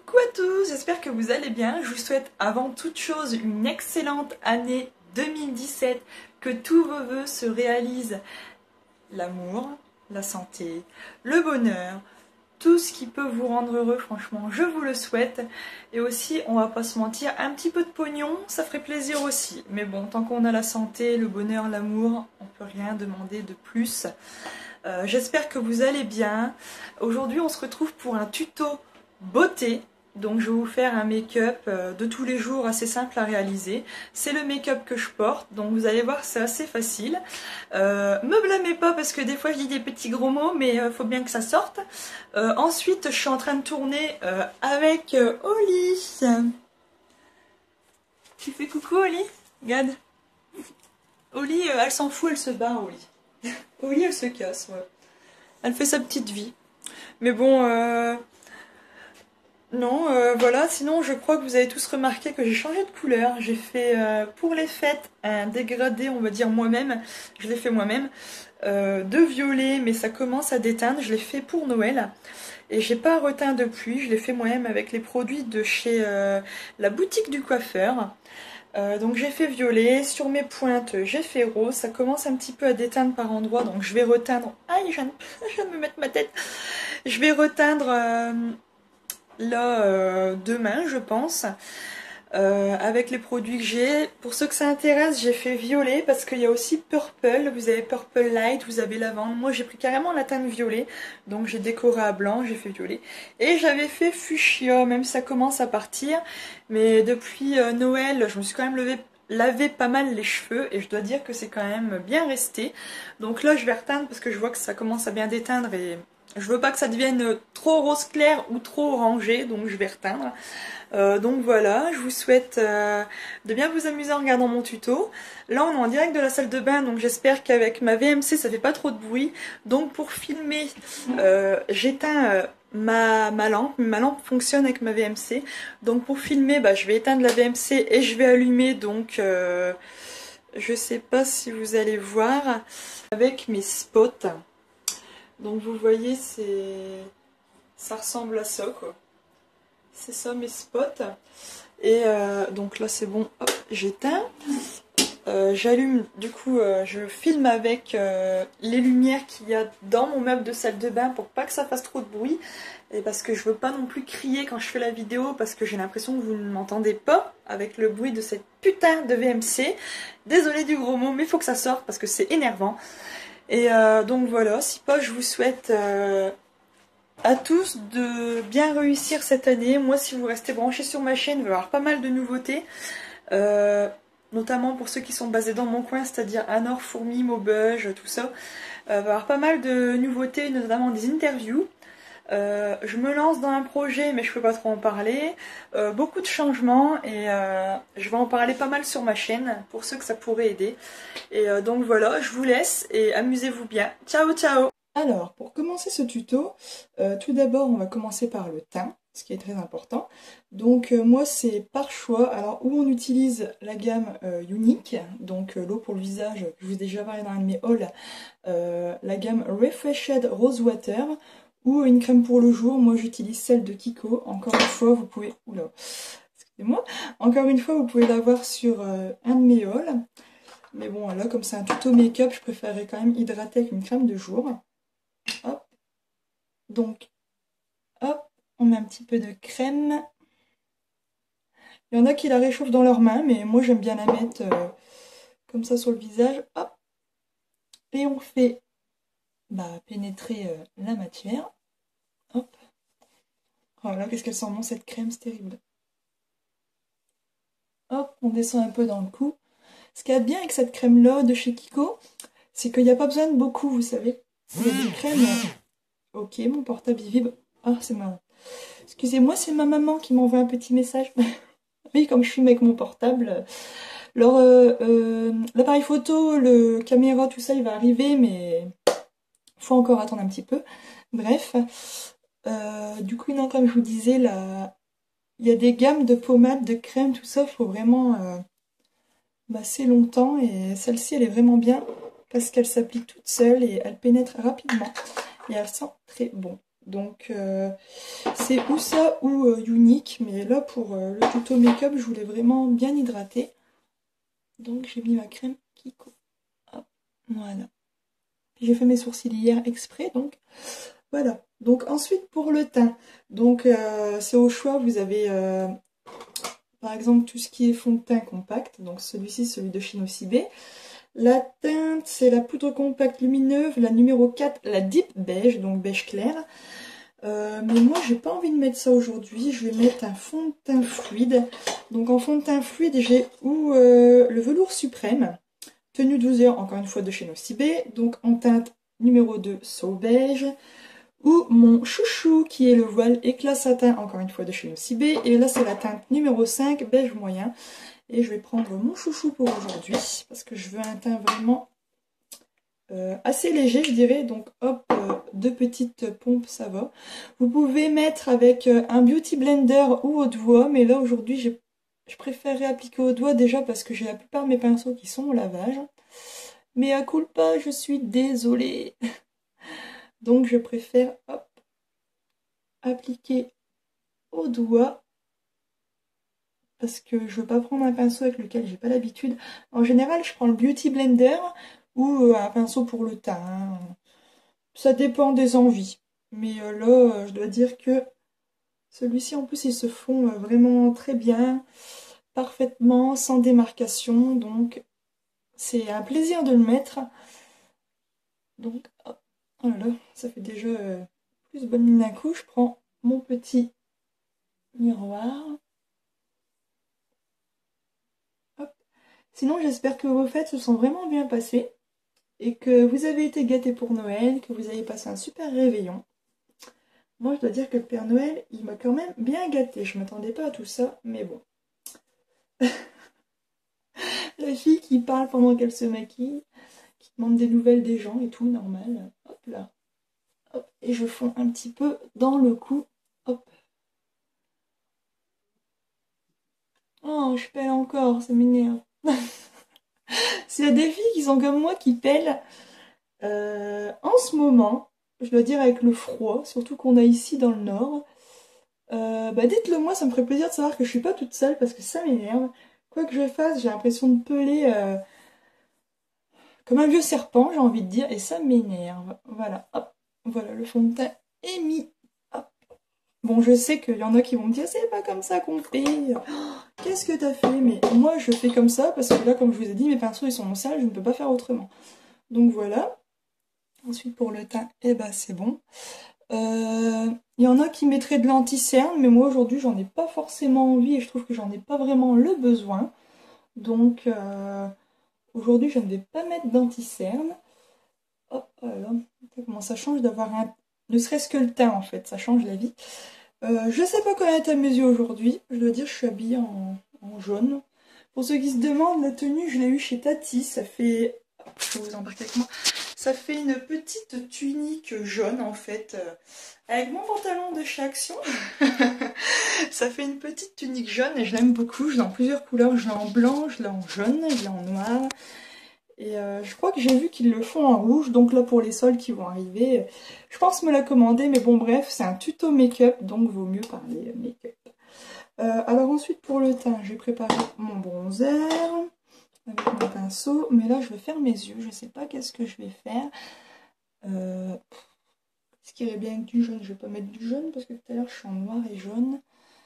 Coucou à tous, j'espère que vous allez bien. Je vous souhaite avant toute chose une excellente année 2017, que tous vos vœux se réalisent. L'amour, la santé, le bonheur, tout ce qui peut vous rendre heureux, franchement, je vous le souhaite. Et aussi, on va pas se mentir, un petit peu de pognon, ça ferait plaisir aussi. Mais bon, tant qu'on a la santé, le bonheur, l'amour, on peut rien demander de plus. J'espère que vous allez bien. Aujourd'hui, on se retrouve pour un tuto beauté. Donc je vais vous faire un make-up de tous les jours assez simple à réaliser. C'est le make-up que je porte, donc vous allez voir, c'est assez facile. Me blâmez pas parce que des fois je dis des petits gros mots, mais faut bien que ça sorte. Ensuite, je suis en train de tourner avec Oli. Tu fais coucou Oli? Regarde. Oli, elle s'en fout, elle se bat Oli. Oli, elle se casse, ouais. Elle fait sa petite vie. Mais bon, non, voilà, sinon je crois que vous avez tous remarqué que j'ai changé de couleur. J'ai fait pour les fêtes un dégradé, on va dire moi-même, je l'ai fait moi-même, de violet, mais ça commence à déteindre, je l'ai fait pour Noël. Et j'ai pas reteint depuis, je l'ai fait moi-même avec les produits de chez la boutique du coiffeur. Donc j'ai fait violet, sur mes pointes j'ai fait rose, ça commence un petit peu à déteindre par endroits, donc je vais reteindre... Aïe, je viens de me mettre ma tête. Je vais reteindre là demain je pense, avec les produits que j'ai. Pour ceux que ça intéresse, j'ai fait violet parce qu'il y a aussi purple, vous avez purple light, vous avez lavande. Moi j'ai pris carrément la teinte violet, donc j'ai décoré à blanc, j'ai fait violet. Et j'avais fait fuchsia, même si ça commence à partir, mais depuis Noël je me suis quand même lavé pas mal les cheveux et je dois dire que c'est quand même bien resté. Donc là je vais reteindre parce que je vois que ça commence à bien déteindre et je veux pas que ça devienne trop rose clair ou trop orangé, donc je vais reteindre. Donc voilà, je vous souhaite de bien vous amuser en regardant mon tuto. Là on est en direct de la salle de bain, donc j'espère qu'avec ma VMC ça fait pas trop de bruit. Donc pour filmer, j'éteins ma lampe. Ma lampe fonctionne avec ma VMC. Donc pour filmer, je vais éteindre la VMC et je vais allumer, donc je sais pas si vous allez voir, avec mes spots. Donc vous voyez, ça ressemble à ça quoi. C'est ça mes spots. Et donc là c'est bon, hop, j'éteins. J'allume, du coup je filme avec les lumières qu'il y a dans mon meuble de salle de bain pour pas que ça fasse trop de bruit. Et parce que je veux pas non plus crier quand je fais la vidéo parce que j'ai l'impression que vous ne m'entendez pas avec le bruit de cette putain de VMC. Désolée du gros mot, mais il faut que ça sorte parce que c'est énervant. Et donc voilà, si pas, je vous souhaite à tous de bien réussir cette année. Moi, si vous restez branchés sur ma chaîne, il va y avoir pas mal de nouveautés, notamment pour ceux qui sont basés dans mon coin, c'est-à-dire Anor, Fourmi, Maubeuge, tout ça. Il va y avoir pas mal de nouveautés, notamment des interviews. Je me lance dans un projet mais je peux pas trop en parler, beaucoup de changements et je vais en parler pas mal sur ma chaîne pour ceux que ça pourrait aider. Et donc voilà, je vous laisse et amusez-vous bien. Ciao ciao. Alors pour commencer ce tuto, tout d'abord on va commencer par le teint, ce qui est très important. Donc moi c'est par choix, alors où on utilise la gamme Unique, donc l'eau pour le visage, je vous ai déjà parlé dans un de mes hauls, la gamme Refreshed Rose Water, ou une crème pour le jour. Moi j'utilise celle de Kiko. Encore une fois vous pouvez... Oula, excusez-moi. Encore une fois vous pouvez l'avoir sur un de mes hauls. Mais bon là comme c'est un tuto make-up, je préférerais quand même hydrater avec une crème de jour. Hop. Donc hop, on met un petit peu de crème. Il y en a qui la réchauffent dans leurs mains, mais moi j'aime bien la mettre comme ça sur le visage. Hop. Et on fait pénétrer la matière. Hop. Oh là, qu'est-ce qu'elle sent bon cette crème, c'est terrible. Hop, on descend un peu dans le cou. Ce qu'il y a de bien avec cette crème-là de chez Kiko, c'est qu'il n'y a pas besoin de beaucoup, vous savez. Il y a des crèmes... Ok, mon portable il vibre. Ah, c'est ma... Excusez-moi, c'est ma maman qui m'envoie un petit message. Oui, comme je filme avec mon portable. Alors, l'appareil photo, le caméra, tout ça, il va arriver, mais... faut encore attendre un petit peu. Bref... du coup, non, comme je vous disais, là, il y a des gammes de pommades, de crèmes, tout ça, il faut vraiment assez longtemps. Et celle-ci, elle est vraiment bien parce qu'elle s'applique toute seule et elle pénètre rapidement. Et elle sent très bon. Donc c'est ou ça ou Unique, mais là pour le tuto make-up, je voulais vraiment bien hydrater. Donc j'ai mis ma crème Kiko. Hop, voilà. J'ai fait mes sourcils hier exprès, donc voilà. Donc ensuite pour le teint, donc c'est au choix, vous avez par exemple tout ce qui est fond de teint compact, donc celui-ci, celui de chez Nocibé. La teinte, c'est la poudre compacte lumineuse, la numéro 4, la Deep Beige, donc beige clair. Mais moi, j'ai pas envie de mettre ça aujourd'hui, je vais mettre un fond de teint fluide. Donc en fond de teint fluide, j'ai ou le velours suprême, tenue 12 heures, encore une fois de chez Nocibé, donc en teinte numéro 2, Soul Beige. Ou mon chouchou qui est le voile éclat satin, encore une fois de chez Nocibé. Et là c'est la teinte numéro 5, beige moyen. Et je vais prendre mon chouchou pour aujourd'hui, parce que je veux un teint vraiment assez léger je dirais. Donc hop, deux petites pompes ça va. Vous pouvez mettre avec un beauty blender ou au doigt, mais là aujourd'hui je préférerais appliquer au doigt déjà parce que j'ai la plupart de mes pinceaux qui sont au lavage. Mais à culpa, je suis désolée. Donc je préfère hop, appliquer au doigt parce que je veux pas prendre un pinceau avec lequel j'ai pas l'habitude. En général, je prends le Beauty Blender ou un pinceau pour le teint, hein. Ça dépend des envies. Mais là, je dois dire que celui-ci, en plus, il se fond vraiment très bien, parfaitement, sans démarcation. Donc, c'est un plaisir de le mettre. Donc, hop, voilà, ça fait déjà plus bonne mine d'un coup. Je prends mon petit miroir. Hop. Sinon, j'espère que vos fêtes se sont vraiment bien passées et que vous avez été gâtés pour Noël, que vous avez passé un super réveillon. Moi, je dois dire que le Père Noël, il m'a quand même bien gâté. Je m'attendais pas à tout ça, mais bon. La fille qui parle pendant qu'elle se maquille, qui demande des nouvelles des gens et tout, normal. Hop là. Hop. Et je fonds un petit peu dans le cou. Hop. Oh, je pèle encore, ça m'énerve. S'il y a des filles qui sont comme moi qui pèlent, en ce moment, je dois dire avec le froid, surtout qu'on a ici dans le nord, bah dites-le moi, ça me ferait plaisir de savoir que je suis pas toute seule parce que ça m'énerve. Quoi que je fasse, j'ai l'impression de peler comme un vieux serpent, j'ai envie de dire, et ça m'énerve. Voilà, hop, voilà, le fond de teint est mis. Hop. Bon, je sais qu'il y en a qui vont me dire, c'est pas comme ça qu'on fait. Oh, qu'est-ce que t'as fait? Mais moi, je fais comme ça parce que là, comme je vous ai dit, mes pinceaux, ils sont sales, je ne peux pas faire autrement. Donc voilà. Ensuite, pour le teint, eh ben, c'est bon. Il y en a qui mettraient de l'anti-cerne, mais moi, aujourd'hui, j'en ai pas forcément envie et je trouve que j'en ai pas vraiment le besoin. Donc, aujourd'hui, je ne vais pas mettre d'anti-cerne. Hop, voilà. Comment ça change d'avoir un... Ne serait-ce que le teint, en fait, ça change la vie. Je sais pas quoi être à mes yeux aujourd'hui. Je dois dire, je suis habillée en jaune. Pour ceux qui se demandent, la tenue, je l'ai eue chez Tati. Ça fait... Je vais vous embarquer avec moi. Ça fait une petite tunique jaune, en fait. Avec mon pantalon de chez Action. Ça fait une petite tunique jaune et je l'aime beaucoup. Je l'ai en plusieurs couleurs. Je l'ai en blanc, je l'ai en jaune, je l'ai en noir. Et je crois que j'ai vu qu'ils le font en rouge, donc là pour les soldes qui vont arriver, je pense me la commander, mais bon bref, c'est un tuto make-up, donc vaut mieux parler make-up. Alors ensuite pour le teint, j'ai préparé mon bronzer avec mon pinceau, mais là je vais faire mes yeux, je sais pas qu'est-ce que je vais faire. Ce qui irait bien avec du jaune, je vais pas mettre du jaune parce que tout à l'heure je suis en noir et jaune.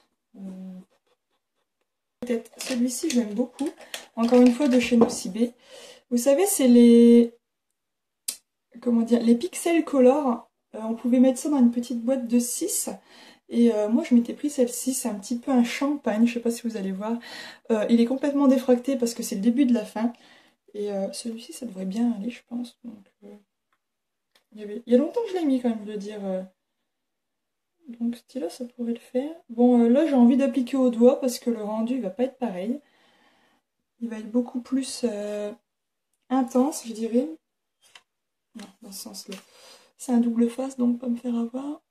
Peut-être celui-ci je l'aime beaucoup, encore une fois de chez Nocibé. Vous savez, c'est les... Comment dire, les Pixel Color, on pouvait mettre ça dans une petite boîte de 6. Et moi je m'étais pris celle-ci, c'est un petit peu un champagne, je sais pas si vous allez voir. Il est complètement défracté parce que c'est le début de la fin. Et celui-ci ça devrait bien aller je pense. Donc, il y a longtemps que je l'ai mis quand même, je veux dire. Donc ce style-là ça pourrait le faire. Bon là j'ai envie d'appliquer au doigt parce que le rendu il va pas être pareil. Il va être beaucoup plus intense je dirais. Non, dans ce sens-là. C'est un double face donc pas me faire avoir.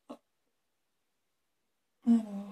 Alors.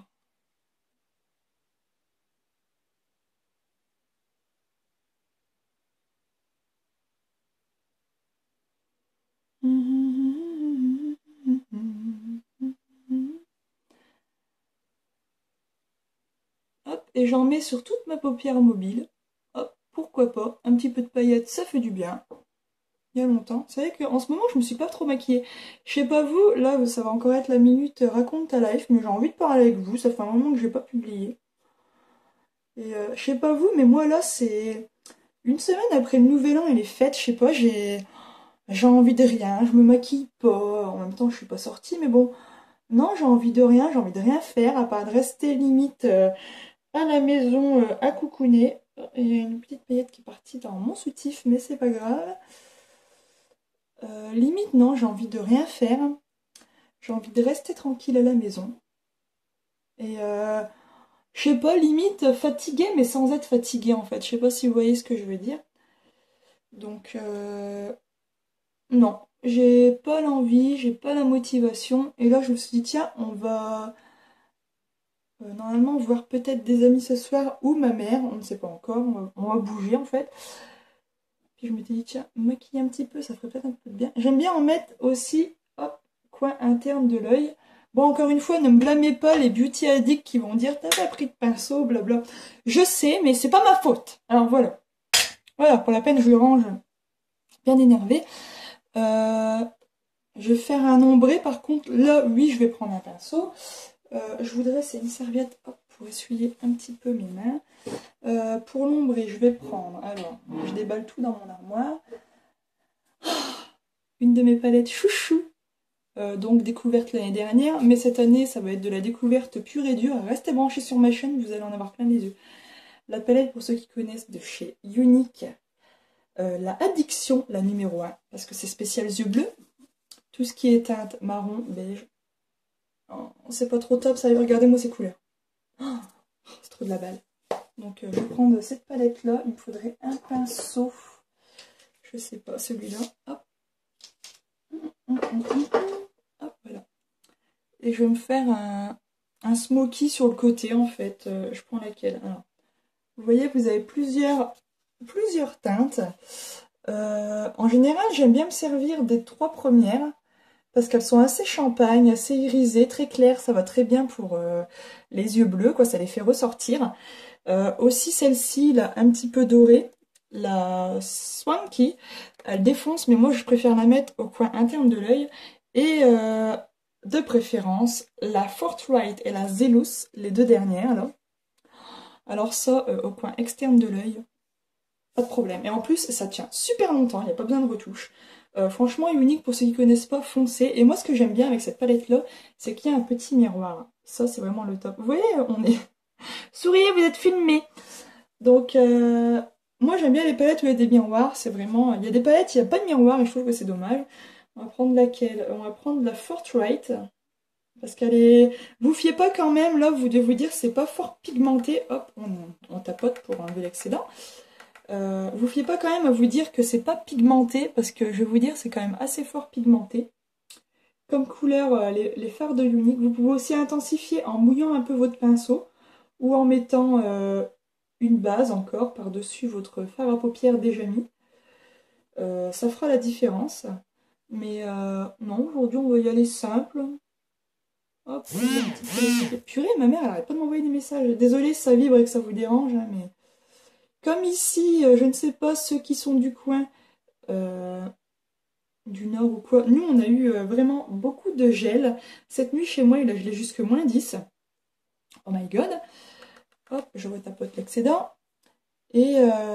et j'en mets sur toute ma paupière mobile. Hop, pourquoi pas, un petit peu de paillettes, ça fait du bien. Il y a longtemps. C'est vrai qu'en ce moment, je me suis pas trop maquillée. Je sais pas vous, là, ça va encore être la minute raconte ta life, mais j'ai envie de parler avec vous. Ça fait un moment que j'ai pas publié. Et je sais pas vous, mais moi là, c'est une semaine après le Nouvel An et les fêtes, je sais pas, j'ai envie de rien. Je me maquille pas. En même temps, je suis pas sortie, mais bon, non, j'ai envie de rien. J'ai envie de rien faire à part de rester limite à la maison à coucouner. Il y a une petite paillette qui est partie dans mon soutif, mais c'est pas grave. Limite, non, j'ai envie de rien faire. J'ai envie de rester tranquille à la maison. Et je sais pas, limite fatiguée, mais sans être fatiguée en fait. Je sais pas si vous voyez ce que je veux dire. Donc, non, j'ai pas l'envie, j'ai pas la motivation. Et là, je me suis dit, tiens, on va normalement voir peut-être des amis ce soir ou ma mère, on ne sait pas encore. On va bouger en fait. Puis je m'étais dit, tiens, maquiller un petit peu, ça ferait peut-être un peu de bien. J'aime bien en mettre aussi, hop, coin interne de l'œil. Bon, encore une fois, ne me blâmez pas les beauty addicts qui vont dire, t'as pas pris de pinceau, blabla. Je sais, mais c'est pas ma faute. Alors voilà. Voilà, pour la peine, je le range bien énervé. Je vais faire un ombré, par contre, là, oui, je vais prendre un pinceau. Je voudrais, c'est une serviette, hop, pour essuyer un petit peu mes mains. Pour l'ombré, je vais prendre, alors, je déballe tout dans mon armoire. Une de mes palettes chouchou, donc découverte l'année dernière, mais cette année, ça va être de la découverte pure et dure. Restez branchés sur ma chaîne, vous allez en avoir plein les yeux. La palette, pour ceux qui connaissent, de chez Unique, la Addiction, la numéro 1, parce que c'est spécial yeux bleus. Tout ce qui est teinte marron, beige. Oh, c'est pas trop top, ça. Regardez-moi ces couleurs. Oh, c'est trop de la balle. Donc je vais prendre cette palette là. Il me faudrait un pinceau. Je sais pas, celui-là. Hop. Hop, voilà. Et je vais me faire un smoky sur le côté en fait. Je prends laquelle? Alors, vous voyez, vous avez plusieurs teintes. En général, j'aime bien me servir des 3 premières. Parce qu'elles sont assez champagne, assez irisées, très claires, ça va très bien pour les yeux bleus, quoi, ça les fait ressortir. Aussi celle-ci, là, un petit peu dorée, la Swanky, elle défonce, mais moi je préfère la mettre au coin interne de l'œil. Et de préférence, la Forthright et la Zelus, les 2 dernières, là. Alors ça, au coin externe de l'œil, pas de problème. Et en plus, ça tient super longtemps, il n'y a pas besoin de retouche. Franchement, Unique, pour ceux qui ne connaissent pas, foncez. Et moi, ce que j'aime bien avec cette palette-là, c'est qu'il y a un petit miroir. Ça, c'est vraiment le top. Vous voyez, on est... Souriez, vous êtes filmés. Donc, moi, j'aime bien les palettes où il y a des miroirs. C'est vraiment... Il y a des palettes, il n'y a pas de miroir et je trouve que c'est dommage. On va prendre laquelle? On va prendre la Forthright. Parce qu'elle est... Vous fiez pas quand même, là, vous devez vous dire, c'est pas fort pigmenté. Hop, on tapote pour enlever l'excédent. Vous fiez pas quand même à vous dire que c'est pas pigmenté, parce que je vais vous dire, c'est quand même assez fort pigmenté. Comme couleur, les fards de Unique. Vous pouvez aussi intensifier en mouillant un peu votre pinceau, ou en mettant une base encore par-dessus votre fard à paupières déjà mis. Ça fera la différence. Mais non, aujourd'hui on va y aller simple. Hop, purée, ma mère elle arrête pas de m'envoyer des messages. Désolée si ça vibre et que ça vous dérange, hein, mais... Comme ici, je ne sais pas ceux qui sont du coin du nord ou quoi. Nous, on a eu vraiment beaucoup de gel. Cette nuit, chez moi, il a gelé jusque -10. Oh my god. Hop, je retapote l'excédent. Et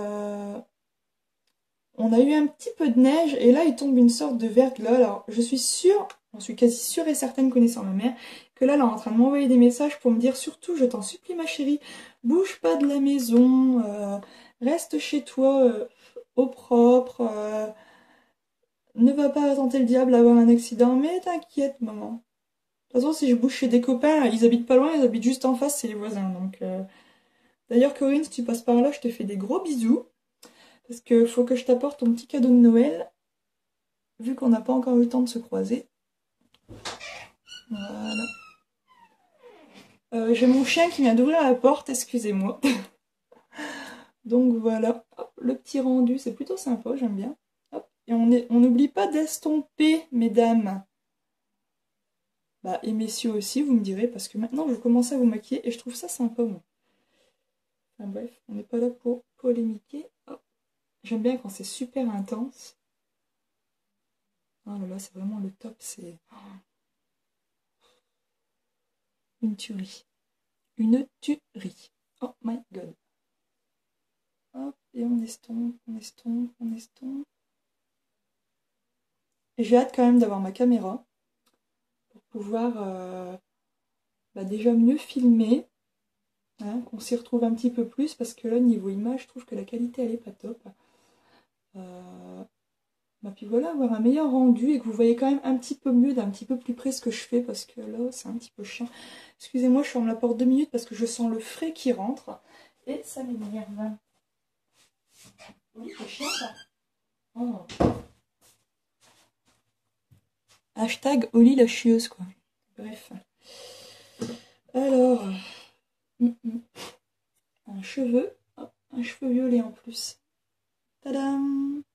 on a eu un petit peu de neige. Et là, il tombe une sorte de verglas. Alors, je suis sûre, j'en suis quasi sûre et certaine, connaissant ma mère, que là, elle est en train de m'envoyer des messages pour me dire, surtout, je t'en supplie, ma chérie, bouge pas de la maison, reste chez toi au propre, ne va pas tenter le diable à avoir un accident, mais t'inquiète, maman. De toute façon, si je bouge chez des copains, ils habitent pas loin, ils habitent juste en face, c'est les voisins. Donc, d'ailleurs, Corinne, si tu passes par là, je te fais des gros bisous. Parce que faut que je t'apporte ton petit cadeau de Noël, vu qu'on n'a pas encore eu le temps de se croiser. Voilà. J'ai mon chien qui vient d'ouvrir la porte, excusez-moi. Donc voilà, hop, le petit rendu, c'est plutôt sympa, j'aime bien. Hop. Et on n'oublie pas d'estomper, mesdames. Bah, et messieurs aussi, vous me direz, parce que maintenant je commence à vous maquiller et je trouve ça sympa, moi. Enfin bref, on n'est pas là pour polémiquer. Oh. J'aime bien quand c'est super intense. Oh là là, c'est vraiment le top, c'est une tuerie. Une tuerie. Oh my god. Hop, et on estompe, on estompe, on estompe. Et j'ai hâte quand même d'avoir ma caméra pour pouvoir déjà mieux filmer, hein, qu'on s'y retrouve un petit peu plus, parce que là, niveau image, je trouve que la qualité, elle est pas top. Puis voilà, avoir un meilleur rendu et que vous voyez quand même un petit peu mieux, d'un petit peu plus près ce que je fais, parce que là, c'est un petit peu chiant. Excusez-moi, je ferme la porte 2 minutes parce que je sens le frais qui rentre, et ça m'énerve. Oui, c'est chiant ça. Oh. Hashtag Oli la chieuse, quoi. Bref. Alors, un cheveu, hop, un cheveu violet en plus. Tadam!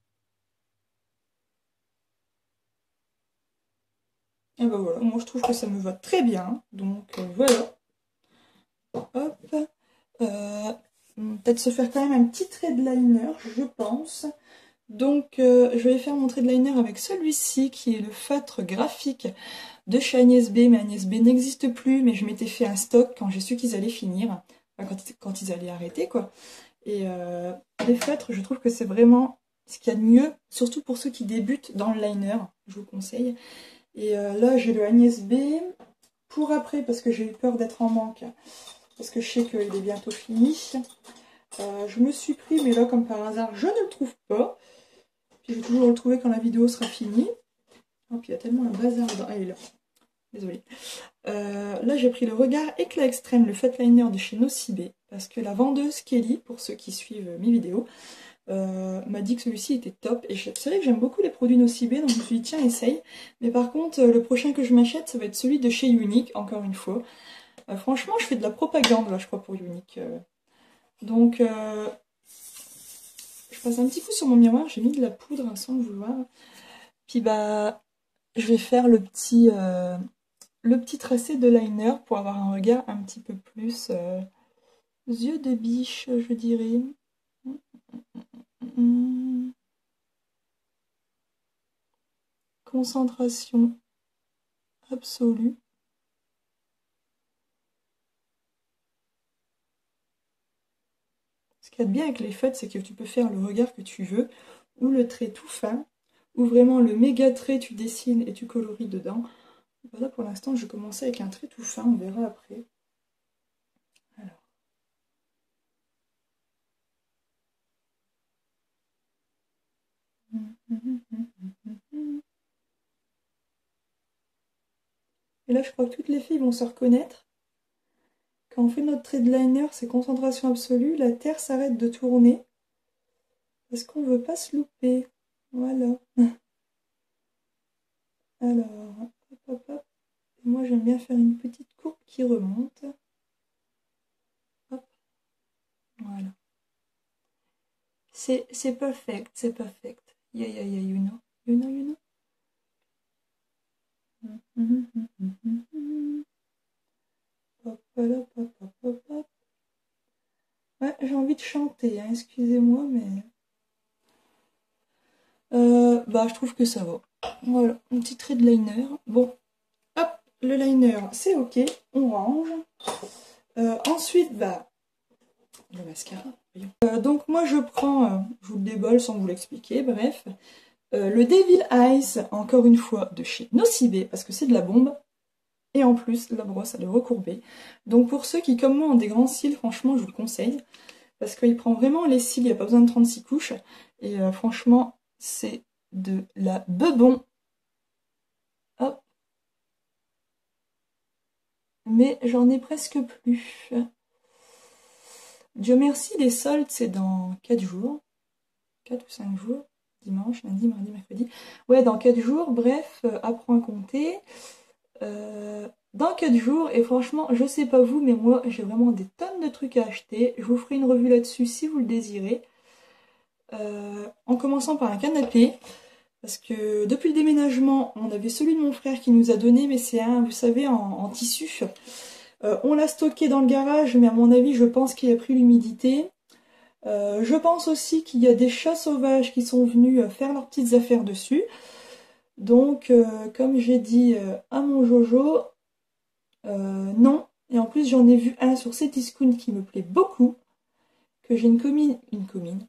Et ben voilà, moi je trouve que ça me va très bien, donc voilà. Hop. Peut-être se faire quand même un petit trait de liner, je pense. Donc je vais faire mon trait de liner avec celui-ci qui est le feutre graphique de chez Agnès B. Mais Agnès B n'existe plus, mais je m'étais fait un stock quand j'ai su qu'ils allaient finir, enfin, quand ils allaient arrêter quoi. Et les feutres, je trouve que c'est vraiment ce qu'il y a de mieux, surtout pour ceux qui débutent dans le liner, je vous conseille. Et là j'ai le Agnès B pour après parce que j'ai eu peur d'être en manque, parce que je sais qu'il est bientôt fini. Je me suis pris, mais là comme par hasard je ne le trouve pas. Puis je vais toujours le trouver quand la vidéo sera finie. Oh, puis il y a tellement un bazar dedans. Ah, il est là. Désolée. Là j'ai pris le Regard Éclat Extrême, le Fat Liner de chez Nocibé, parce que la vendeuse Kelly, pour ceux qui suivent mes vidéos, m'a dit que celui-ci était top. Et c'est vrai que j'aime beaucoup les produits Nocibé, donc je me suis dit tiens essaye. Mais par contre le prochain que je m'achète ça va être celui de chez Unique, encore une fois. Franchement je fais de la propagande là je crois pour Unique. Donc je passe un petit coup sur mon miroir, j'ai mis de la poudre sans le vouloir. Puis bah je vais faire le petit tracé de liner pour avoir un regard un petit peu plus yeux de biche, je dirais. Concentration absolue. Ce qu'il y a de bien avec les feutres, c'est que tu peux faire le regard que tu veux, ou le trait tout fin, ou vraiment le méga trait, tu dessines et tu coloris dedans. Voilà, pour l'instant, je vais commencer avec un trait tout fin, on verra après. Alors. Et là, je crois que toutes les filles vont se reconnaître. Quand on fait notre trait de liner, c'est concentration absolue, la Terre s'arrête de tourner. Parce qu'on ne veut pas se louper. Voilà. Alors, hop, hop, hop. Et moi, j'aime bien faire une petite courbe qui remonte. Hop. Voilà. C'est perfect, c'est perfect. Yeah, yeah, yeah, you know. You know, you know. Hop, hop, hop, hop, hop, hop. Ouais, j'ai envie de chanter, hein, excusez-moi, mais... je trouve que ça va. Voilà, un petit trait de liner. Bon, hop, le liner, c'est ok, on range. Ensuite, le mascara. Donc moi, je prends, je vous le déballe sans vous l'expliquer, bref. Le Devil Eyes, encore une fois, de chez Nocibé, parce que c'est de la bombe. Et en plus, la brosse, elle est recourbée. Donc pour ceux qui, comme moi, ont des grands cils, franchement, je vous le conseille. Parce qu'il prend vraiment les cils, il n'y a pas besoin de 36 couches. Et franchement, c'est de la bebon. Hop. Mais j'en ai presque plus. Dieu merci, les soldes, c'est dans 4 jours. 4 ou 5 jours. Dimanche, lundi, mardi, mercredi. Ouais, dans 4 jours, bref, apprends à compter. Dans 4 jours, et franchement, je sais pas vous, mais moi, j'ai vraiment des tonnes de trucs à acheter. Je vous ferai une revue là-dessus si vous le désirez. En commençant par un canapé. Parce que depuis le déménagement, on avait celui de mon frère qui nous a donné, mais c'est un, vous savez, en tissu. On l'a stocké dans le garage, mais à mon avis, je pense qu'il a pris l'humidité. Je pense aussi qu'il y a des chats sauvages qui sont venus faire leurs petites affaires dessus. Donc, comme j'ai dit à mon Jojo, non. Et en plus, j'en ai vu un sur Cdiscount qui me plaît beaucoup, que j'ai une copine... Une copine.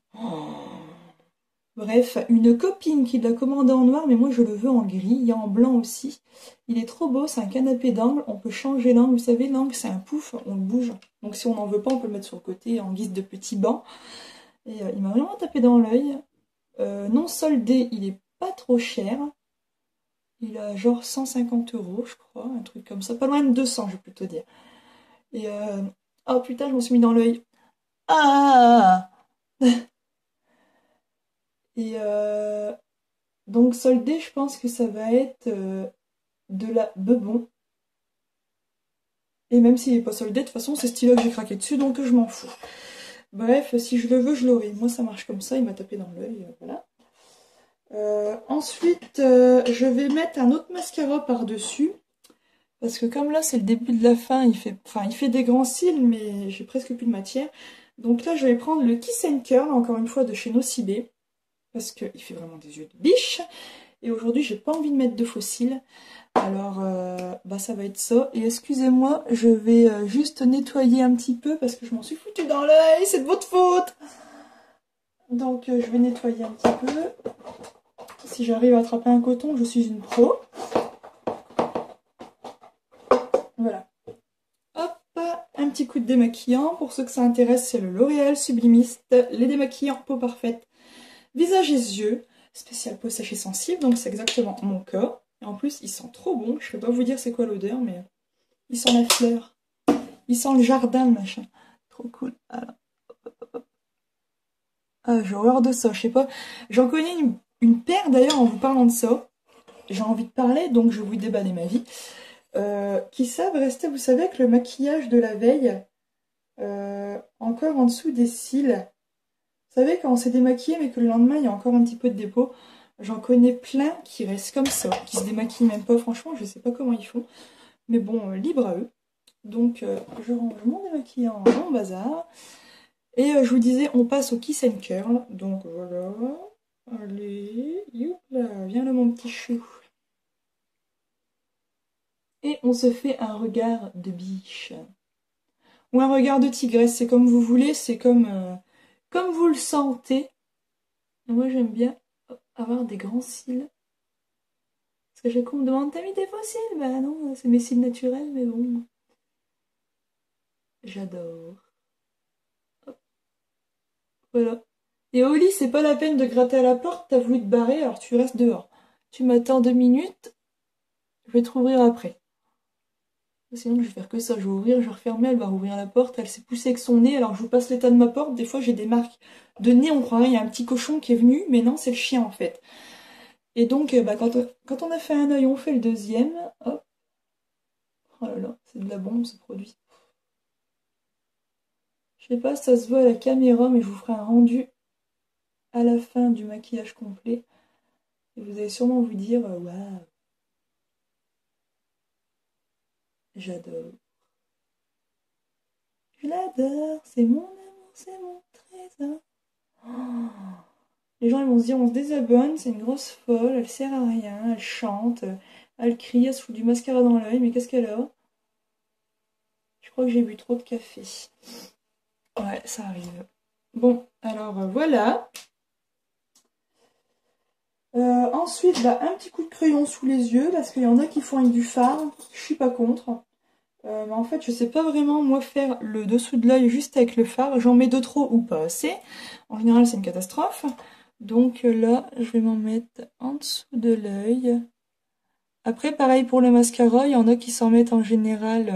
Bref, une copine qui l'a commandé en noir, mais moi je le veux en gris, il y a en blanc aussi. Il est trop beau, c'est un canapé d'angle, on peut changer l'angle, vous savez, l'angle c'est un pouf, on le bouge. Donc si on n'en veut pas, on peut le mettre sur le côté en guise de petit banc. Et il m'a vraiment tapé dans l'œil. Non soldé, il est pas trop cher. Il a genre 150 €, je crois, un truc comme ça. Pas loin de 200, je vais plutôt dire. Et oh putain, je m'en suis mis dans l'œil. Ah. Et donc soldé, je pense que ça va être de la bebon. Et même s'il n'est pas soldé, de toute façon, c'est ce stylo que j'ai craqué dessus, donc je m'en fous. Bref, si je le veux, je l'aurai. Moi, ça marche comme ça, il m'a tapé dans l'œil, voilà. Ensuite, je vais mettre un autre mascara par-dessus. Parce que comme là, c'est le début de la fin, il fait des grands cils, mais j'ai presque plus de matière. Donc là, je vais prendre le Kiss and Curl, encore une fois, de chez Nocibé. Parce qu'il fait vraiment des yeux de biche. Et aujourd'hui, j'ai pas envie de mettre de faux cils. Alors, bah ça va être ça. Et excusez-moi, je vais juste nettoyer un petit peu parce que je m'en suis foutue dans l'œil, c'est de votre faute. Donc, je vais nettoyer un petit peu. Si j'arrive à attraper un coton, je suis une pro. Voilà. Hop, un petit coup de démaquillant. Pour ceux que ça intéresse, c'est le L'Oréal Sublimiste. Les démaquillants peau parfaite, visage et yeux. Spécial peau sèche et sensible, donc c'est exactement mon cas. Et en plus, il sent trop bon. Je ne peux pas vous dire c'est quoi l'odeur, mais il sent la fleur. Il sent le jardin, le machin. Trop cool. Alors, ah, j'ai horreur de ça, je sais pas. J'en connais une paire d'ailleurs en vous parlant de ça. J'ai envie de parler, donc je vais vous déballer ma vie. Qui savent rester, vous savez, avec le maquillage de la veille, encore en dessous des cils. Vous savez, quand on s'est démaquillé, mais que le lendemain, il y a encore un petit peu de dépôt. J'en connais plein qui restent comme ça, qui se démaquillent même pas. Franchement, je sais pas comment ils font. Mais bon, libre à eux. Donc, je range mon démaquillant dans mon bazar. Et je vous disais, on passe au Kiss and Curl. Donc, voilà. Allez, youpla, viens là, mon petit chou. Et on se fait un regard de biche. Ou un regard de tigresse, c'est comme vous voulez, c'est comme vous le sentez. Moi, j'aime bien avoir des grands cils. Parce que chaque fois, on me demande, t'as mis des faux cils? Bah non, c'est mes cils naturels, mais bon. J'adore. Hop, voilà. Et au lit, c'est pas la peine de gratter à la porte, t'as voulu te barrer, alors tu restes dehors. Tu m'attends 2 minutes, je vais te rouvrir après. Sinon, je vais faire que ça, je vais ouvrir, je vais refermer, elle va rouvrir la porte, elle s'est poussée avec son nez, alors je vous passe l'état de ma porte, des fois j'ai des marques de nez, on croirait qu'il y a un petit cochon qui est venu, mais non, c'est le chien en fait. Et donc, bah, quand on a fait un œil, on fait le deuxième, hop. Oh là là, c'est de la bombe ce produit. Je sais pas si ça se voit à la caméra, mais je vous ferai un rendu à la fin du maquillage complet. Et vous allez sûrement vous dire, waouh, j'adore. Je l'adore, c'est mon amour, c'est mon trésor. Oh. Les gens ils vont se dire, on se désabonne, c'est une grosse folle, elle sert à rien, elle chante, elle crie, elle se fout du mascara dans l'œil, mais qu'est-ce qu'elle a? Je crois que j'ai bu trop de café. Ouais, ça arrive. Bon, alors voilà. Ensuite, bah, un petit coup de crayon sous les yeux, parce qu'il y en a qui font avec du fard, je suis pas contre. Mais en fait, je sais pas vraiment, moi, faire le dessous de l'œil juste avec le fard. J'en mets de trop ou pas assez. En général, c'est une catastrophe. Donc là, je vais m'en mettre en dessous de l'œil. Après, pareil pour le mascara, il y en a qui s'en mettent en général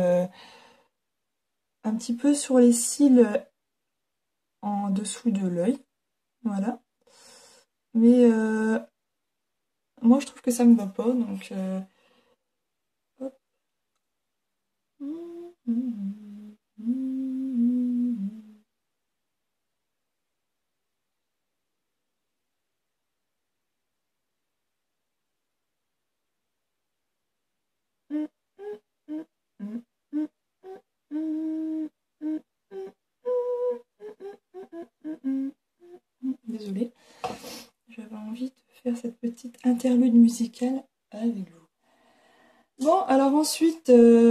un petit peu sur les cils en dessous de l'œil. Voilà. Mais moi, je trouve que ça me va pas, donc... hop. petite interlude musicale avec vous. Bon, alors ensuite,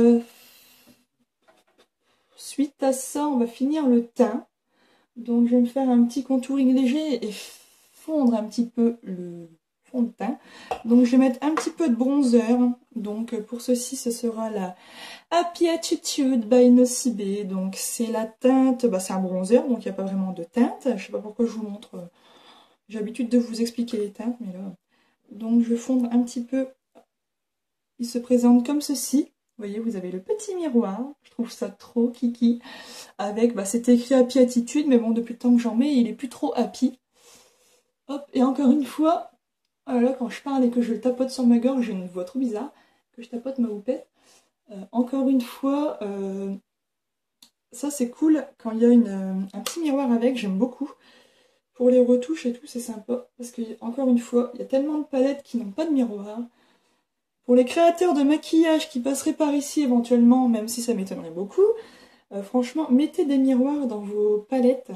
suite à ça, on va finir le teint. Donc je vais me faire un petit contouring léger et fondre un petit peu le fond de teint. Donc je vais mettre un petit peu de bronzer. Donc pour ceci, ce sera la Happy Attitude by Nocibé. Donc c'est la teinte, bah, c'est un bronzer, donc il n'y a pas vraiment de teinte. Je sais pas pourquoi je vous montre, j'ai l'habitude de vous expliquer les teintes, mais là... Donc je vais fondre un petit peu. Il se présente comme ceci. Vous voyez, vous avez le petit miroir. Je trouve ça trop kiki. Avec, bah, c'était écrit Happy Attitude, mais bon, depuis le temps que j'en mets, il est plus trop happy. Hop, et encore une fois, voilà, quand je parle et que je tapote sur ma gorge, j'ai une voix trop bizarre, que je tapote ma houppette. Encore une fois, ça c'est cool quand il y a un petit miroir avec, j'aime beaucoup. Pour les retouches et tout, c'est sympa. Parce que, encore une fois, il y a tellement de palettes qui n'ont pas de miroir. Pour les créateurs de maquillage qui passeraient par ici éventuellement, même si ça m'étonnerait beaucoup, franchement, mettez des miroirs dans vos palettes.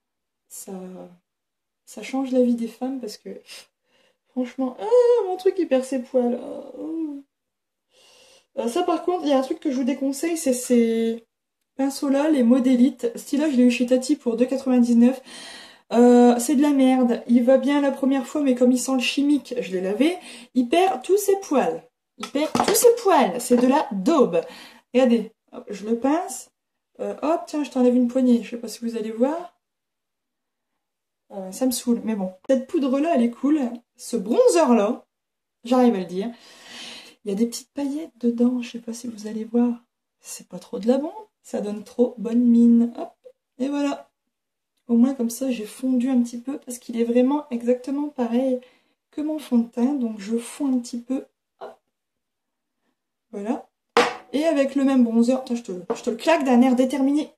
Ça change la vie des femmes parce que, franchement, mon truc il perd ses poils. Ça par contre, il y a un truc que je vous déconseille, c'est ces pinceaux-là, les Modélite. Ce style-là, je l'ai eu chez Tati pour 2,99 €. C'est de la merde. Il va bien la première fois, mais comme il sent le chimique, je l'ai lavé, il perd tous ses poils. Il perd tous ses poils. C'est de la daube. Regardez, hop, je le pince. Hop, tiens, je t'enlève une poignée. Je sais pas si vous allez voir. Ça me saoule, mais bon. Cette poudre-là, elle est cool. Ce bronzer-là, j'arrive à le dire. Il y a des petites paillettes dedans, je sais pas si vous allez voir. C'est pas trop de la bombe, ça donne trop bonne mine. Hop, et voilà. Au moins comme ça, j'ai fondu un petit peu parce qu'il est vraiment exactement pareil que mon fond de teint. Donc je fonds un petit peu. Hop. Voilà. Et avec le même bronzer, attends, je te le claque d'un air déterminé.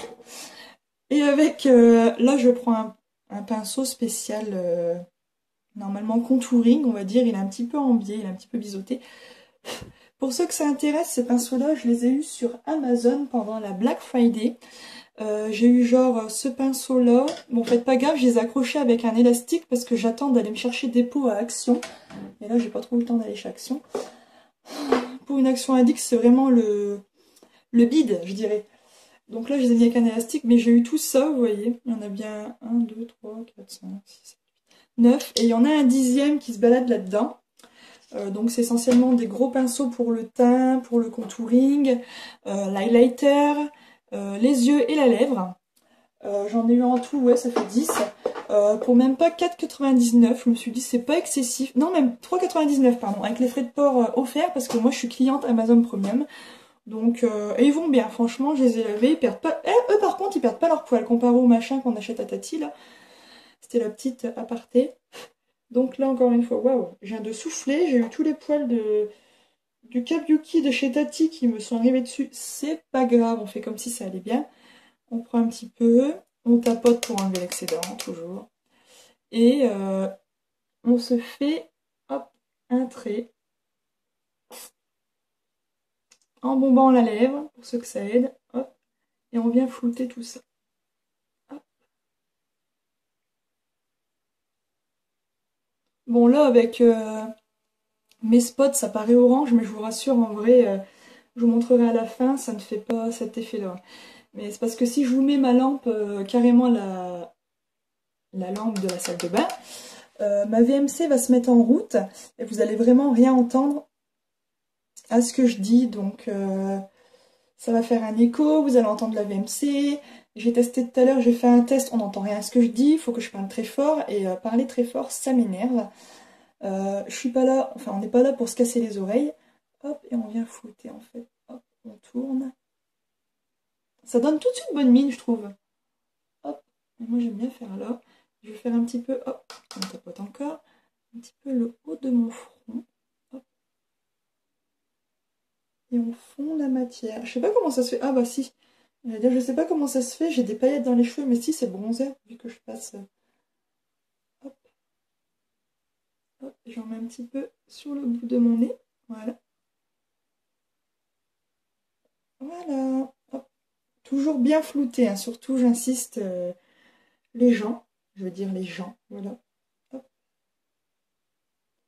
Et avec, là je prends un pinceau spécial, normalement contouring, on va dire. Il est un petit peu en biais, il est un petit peu biseauté. Pour ceux que ça intéresse, ces pinceaux-là, je les ai eus sur Amazon pendant la Black Friday. J'ai eu genre ce pinceau-là. Bon, faites pas gaffe, je les ai accrochés avec un élastique parce que j'attends d'aller me chercher des pots à Action. Et là, j'ai pas trop eu le temps d'aller chez Action. Pour une Action Addict, c'est vraiment le bide, je dirais. Donc là, je les ai mis avec un élastique, mais j'ai eu tout ça, vous voyez. Il y en a bien 1, 2, 3, 4, 5, 6, 7, 8, 9. Et il y en a un 10e qui se balade là-dedans. Donc c'est essentiellement des gros pinceaux pour le teint, pour le contouring, l'highlighter, les yeux et la lèvre. J'en ai eu en tout, ouais, ça fait 10. Pour même pas 4,99, je me suis dit c'est pas excessif. Non, même 3,99, pardon, avec les frais de port offerts, parce que moi je suis cliente Amazon Premium. Donc, et ils vont bien, franchement, je les ai lavés, ils perdent pas... eux par contre, ils perdent pas leur poil, comparé au machin qu'on achète à Tati, là. C'était la petite aparté. Donc là, encore une fois, waouh, je viens de souffler, j'ai eu tous les poils du Kabuki de chez Tati qui me sont arrivés dessus. C'est pas grave, on fait comme si ça allait bien. On prend un petit peu, on tapote pour enlever l'excédent, toujours. Et on se fait, hop, un trait. En bombant la lèvre, pour ceux que ça aide, hop. Et on vient flouter tout ça. Hop. Bon là, avec... mes spots, ça paraît orange, mais je vous rassure, en vrai, je vous montrerai à la fin, ça ne fait pas cet effet-là. Mais c'est parce que si je vous mets ma lampe, carrément la lampe de la salle de bain, ma VMC va se mettre en route et vous allez vraiment rien entendre à ce que je dis. Donc ça va faire un écho, vous allez entendre la VMC. J'ai testé tout à l'heure, j'ai fait un test, on n'entend rien à ce que je dis, il faut que je parle très fort et parler très fort, ça m'énerve. Je suis pas là, enfin on n'est pas là pour se casser les oreilles. Hop, et on vient flouter en fait. Hop, on tourne. Ça donne tout de suite bonne mine, je trouve. Hop, et moi j'aime bien faire là. Je vais faire un petit peu, hop, on tapote encore. Un petit peu le haut de mon front. Hop. Et on fond la matière. Je sais pas comment ça se fait. Ah bah si. Je sais pas comment ça se fait, j'ai des paillettes dans les cheveux, mais si c'est le bronzer, vu que je passe. Hop. Hop, j'en mets un petit peu sur le bout de mon nez. Voilà. Voilà. Hop. Toujours bien flouté, hein. Surtout j'insiste, les gens. Je veux dire les gens. Voilà. Hop.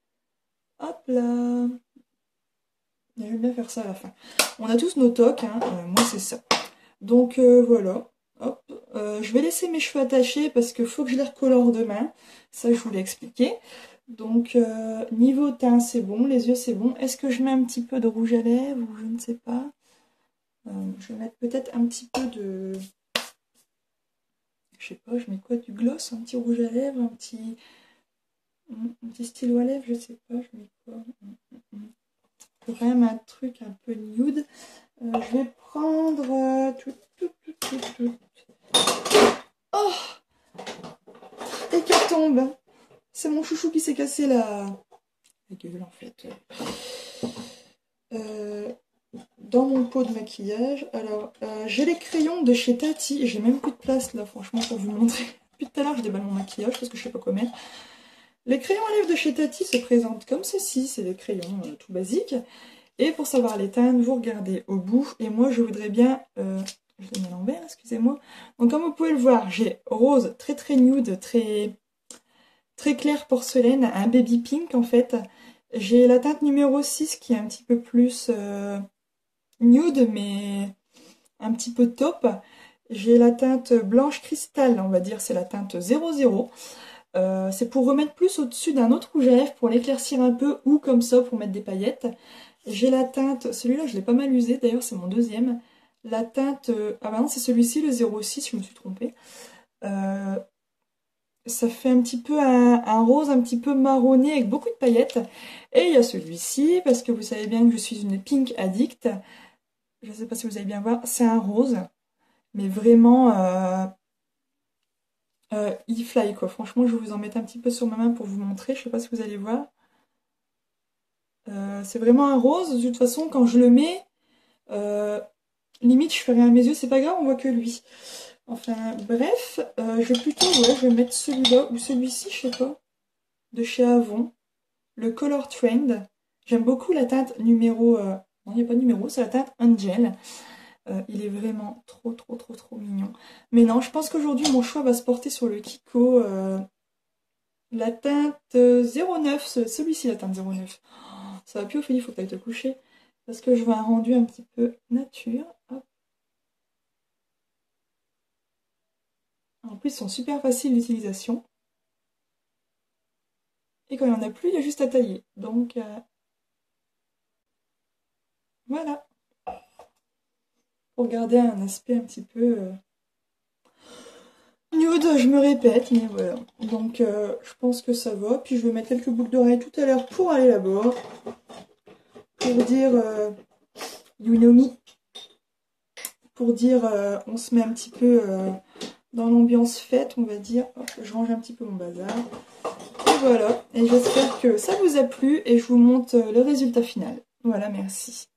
là. J'aime bien faire ça à la fin. On a tous nos tocs, hein. Moi c'est ça. Donc voilà. Hop. Je vais laisser mes cheveux attachés parce qu'il faut que je les recolore demain. Ça je vous l'ai expliqué. Donc niveau teint c'est bon, les yeux c'est bon. Est-ce que je mets un petit peu de rouge à lèvres ou je ne sais pas. Je vais mettre peut-être un petit peu de... Je sais pas, je mets quoi? Du gloss, un petit rouge à lèvres, un petit stylo à lèvres, je sais pas, je mets quoi? Quand même un truc un peu nude. Je vais prendre Oh, hécatombe. C'est mon chouchou qui s'est cassé la gueule en fait. Dans mon pot de maquillage. Alors, j'ai les crayons de chez Tati. J'ai même plus de place là, franchement, pour vous montrer. Depuis tout à l'heure, je déballe mon maquillage parce que je sais pas quoi mettre. Les crayons à lèvres de chez Tati se présentent comme ceci. C'est des crayons tout basiques. Et pour savoir les teintes, vous regardez au bout. Et moi, je voudrais bien... je l'ai mis à l'envers, excusez-moi. Donc, comme vous pouvez le voir, j'ai rose très très nude, très clair porcelaine, un baby pink en fait. J'ai la teinte numéro 6 qui est un petit peu plus nude, mais un petit peu taupe. J'ai la teinte blanche cristal, on va dire, c'est la teinte 00. C'est pour remettre plus au-dessus d'un autre rouge à lèvres pour l'éclaircir un peu ou comme ça pour mettre des paillettes. J'ai la teinte, celui-là je l'ai pas mal usé, d'ailleurs c'est mon deuxième. La teinte, ah bah non c'est celui-ci, le 06, je me suis trompée. Ça fait un petit peu un rose un petit peu marronné avec beaucoup de paillettes. Et il y a celui-ci, parce que vous savez bien que je suis une pink addict. Je ne sais pas si vous allez bien voir, c'est un rose. Mais vraiment, il fly quoi. Franchement, je vais vous en mettre un petit peu sur ma main pour vous montrer. Je ne sais pas si vous allez voir. C'est vraiment un rose. De toute façon, quand je le mets, limite je fais rien à mes yeux, c'est pas grave, on voit que lui. Enfin, bref, je vais plutôt, ouais, je vais mettre celui-là ou celui-ci, je sais pas, de chez Avon, le Color Trend. J'aime beaucoup la teinte numéro, non, il n'y a pas de numéro, c'est la teinte Angel. Il est vraiment trop mignon. Mais non, je pense qu'aujourd'hui, mon choix va se porter sur le Kiko, la teinte 09, celui-ci, la teinte 09. Oh, ça va plus, Ophélie, il faut que tu ailles te coucher. Parce que je veux un rendu un petit peu nature. Hop. En plus, ils sont super faciles d'utilisation. Et quand il n'y en a plus, il y a juste à tailler. Donc, voilà. Pour garder un aspect un petit peu nude, je me répète, mais voilà. Donc, je pense que ça va. Puis, je vais mettre quelques boucles d'oreilles tout à l'heure pour aller là-bas. Pour dire, you know me. Pour dire, on se met un petit peu... dans l'ambiance fête, on va dire. Hop, je range un petit peu mon bazar. Et voilà. Et j'espère que ça vous a plu et je vous montre le résultat final. Voilà, merci.